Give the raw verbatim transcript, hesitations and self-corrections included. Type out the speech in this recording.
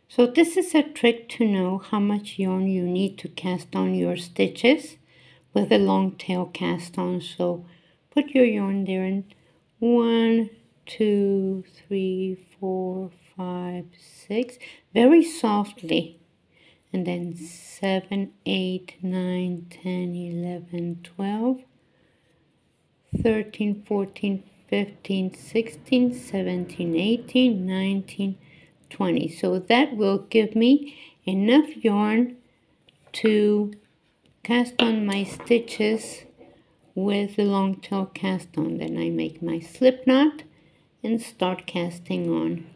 So this is a trick to know how much yarn you need to cast on your stitches with a long tail cast on. So put your yarn there and one, two, three, four, five, six, very softly. And then seven, eight, nine, ten, eleven, twelve, thirteen, fourteen, fifteen, sixteen, seventeen, eighteen, nineteen, twenty. So that will give me enough yarn to cast on my stitches with the long tail cast on. Then I make my slip knot and start casting on.